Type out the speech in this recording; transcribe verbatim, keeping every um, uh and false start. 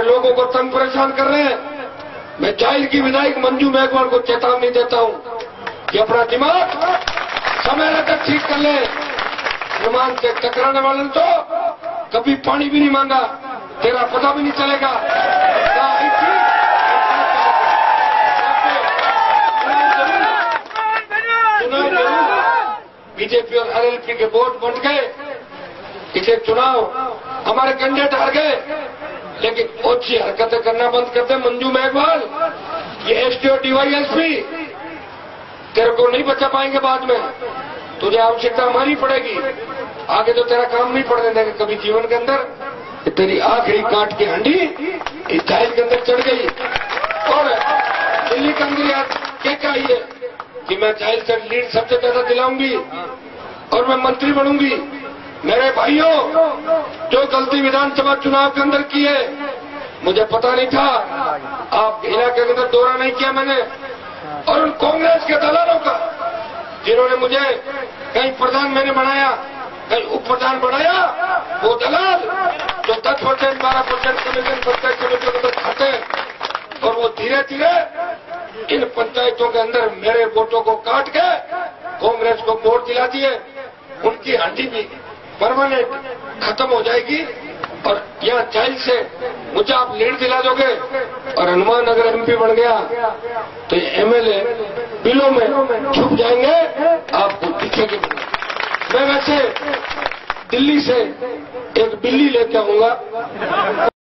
लोगों को तंग परेशान कर रहे हैं। मैं जाहिर की विधायक मंजू मेघवाल को चेतावनी देता हूं कि अपना दिमाग समय रहकर ठीक कर ले। हनुमान से टकराने वाले तो कभी पानी भी नहीं मांगा, तेरा पता भी नहीं चलेगा। बीजेपी और आरएलपी के वोट बन गए, पिछले चुनाव हमारे कैंडिडेट हार गए, लेकिन ओछी हरकतें करना बंद कर दे। मंजू मेघवाल, ये एसटी और डीवाईएसपी तेरे को नहीं बचा पाएंगे बाद में, तुझे आवश्यकता हमारी पड़ेगी। आगे तो तेरा काम नहीं पड़ने देंगे कभी जीवन के अंदर। तेरी आखिरी काट की हंडी इस जाहिर के अंदर चढ़ गई और दिल्ली के अंदर यार क्या चाहिए कि मैं जाहिर से लीड सबसे ज्यादा दिलाऊंगी और मैं मंत्री बनूंगी। मेरे भाइयों, जो गलती विधानसभा चुनाव के अंदर की है, मुझे पता नहीं था। आप इलाके के अंदर दौरा नहीं किया मैंने, और उन कांग्रेस के दलालों का जिन्होंने मुझे कहीं प्रधान मैंने बनाया, कहीं उप प्रधान बनाया, वो दलाल जो दस परसेंट बारह परसेंट कमीशन प्रत्येक कमीशन के अंदर खाते हैं, और वो धीरे धीरे इन पंचायतों के अंदर मेरे वोटों को काट के कांग्रेस को वोट दिला दिए। उनकी हड्डी भी परमानेंट खत्म हो जाएगी और यहाँ जाहिर से मुझे आप लीड दिला दोगे और हनुमान अगर एमपी बन गया तो ये एमएलए बिलों में छुप जाएंगे, आपको दिखेंगे। मैं वैसे दिल्ली से एक बिल्ली लेके आऊंगा।